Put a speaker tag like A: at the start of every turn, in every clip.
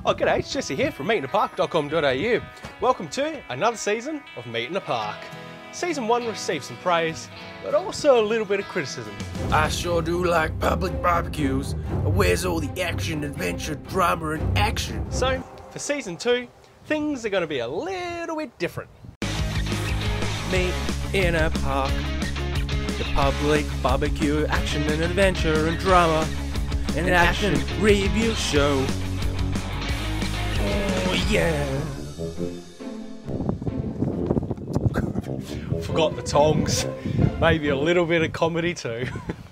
A: Oh, g'day, it's Jesse here from meetinthepark.com.au. Welcome to another season of Meet in the Park. Season 1 received some praise, but also a little bit of criticism.
B: I sure do like public barbecues. Where's all the action, adventure, drama and action?
A: So, for Season 2, things are going to be a little bit different.
B: Meet in a park. The public barbecue, action and adventure and drama. An action review show. Oh yeah!
A: Forgot the tongs. Maybe a little bit of comedy too.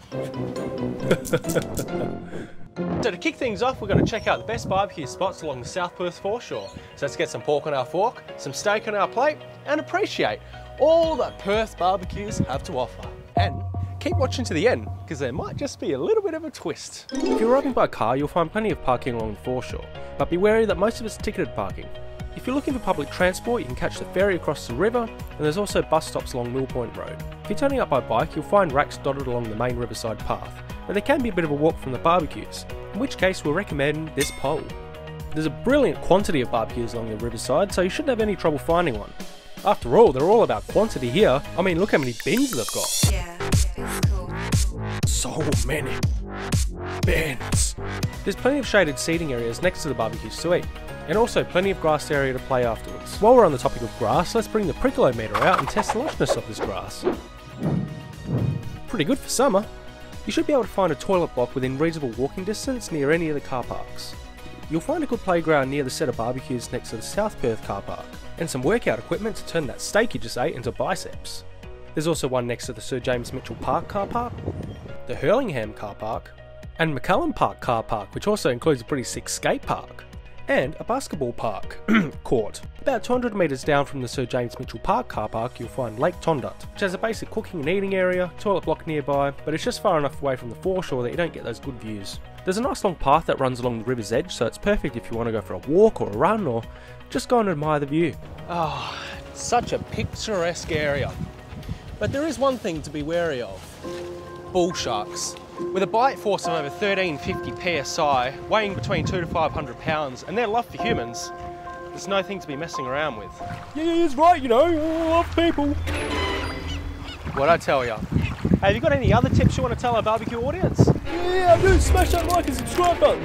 A: So to kick things off, we're going to check out the best barbecue spots along the South Perth Foreshore. So let's get some pork on our fork, some steak on our plate, and appreciate all that Perth barbecues have to offer. And keep watching to the end, because there might just be a little bit of a twist.
B: If you're arriving by car, you'll find plenty of parking along the foreshore, but be wary that most of it's ticketed parking. If you're looking for public transport, you can catch the ferry across the river, and there's also bus stops along Mill Point Road. If you're turning up by bike, you'll find racks dotted along the main riverside path, but there can be a bit of a walk from the barbecues, in which case we'll recommend this pole. There's a brilliant quantity of barbecues along the riverside, so you shouldn't have any trouble finding one. After all, they're all about quantity here. I mean, look how many bins they've got.
C: Yeah, it's cool.
B: So many bins. There's plenty of shaded seating areas next to the barbecues to eat, and also plenty of grass area to play afterwards. While we're on the topic of grass, let's bring the pricklometer out and test the lushness of this grass. Pretty good for summer. You should be able to find a toilet block within reasonable walking distance near any of the car parks. You'll find a good playground near the set of barbecues next to the South Perth car park, and some workout equipment to turn that steak you just ate into biceps. There's also one next to the Sir James Mitchell Park car park, the Hurlingham car park, and McCullum Park car park, which also includes a pretty sick skate park, and a basketball park court. About 200 metres down from the Sir James Mitchell Park car park, you'll find Lake Tondutt, which has a basic cooking and eating area, toilet block nearby, but it's just far enough away from the foreshore that you don't get those good views. There's a nice long path that runs along the river's edge, so it's perfect if you want to go for a walk or a run, or just go and admire the view.
A: Oh, it's such a picturesque area. But there is one thing to be wary of. Bull sharks. With a bite force of over 1350 psi, weighing between 200 to 500 pounds, and their love for humans, there's no thing to be messing around with.
B: Yeah, he's right, you know, I love people.
A: What'd I tell ya? Hey, have you got any other tips you want to tell our barbecue audience?
B: Yeah, I do. Smash that like and subscribe button.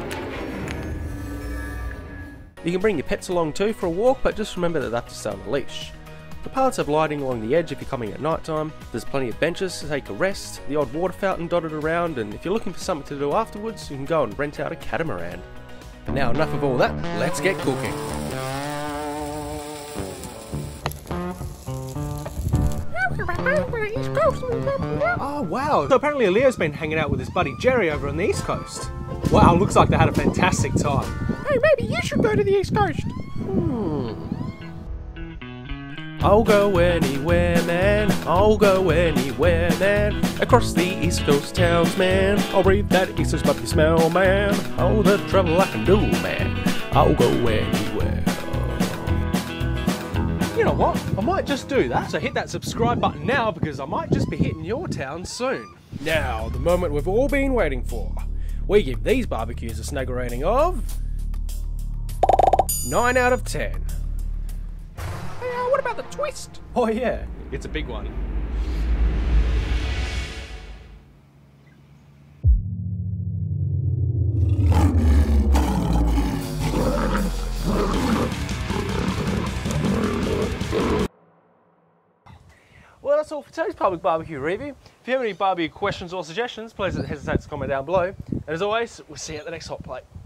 B: You can bring your pets along too for a walk, but just remember that they have to stay on the leash. The paths have lighting along the edge if you're coming at night time. There's plenty of benches to take a rest, the odd water fountain dotted around, and if you're looking for something to do afterwards, you can go and rent out a catamaran. But now enough of all that, let's get cooking.
A: Oh wow, so apparently Leo's been hanging out with his buddy Jerry over on the East Coast. Wow, looks like they had a fantastic time.
B: Hey, maybe you should go to the East Coast. I'll go anywhere, man. I'll go anywhere, man. Across the East Coast towns, man. I'll breathe that East Coast puppy smell, man. All the trouble I can do, man. I'll go anywhere.
A: You know what? I might just do that. So hit that subscribe button now, because I might just be hitting your town soon.
B: Now, the moment we've all been waiting for. We give these barbecues a snagger rating of 9 out of 10. What about the twist?
A: Oh yeah, it's a big one. Well, that's all for today's public barbecue review. If you have any barbecue questions or suggestions, please don't hesitate to comment down below. And as always, we'll see you at the next hot plate.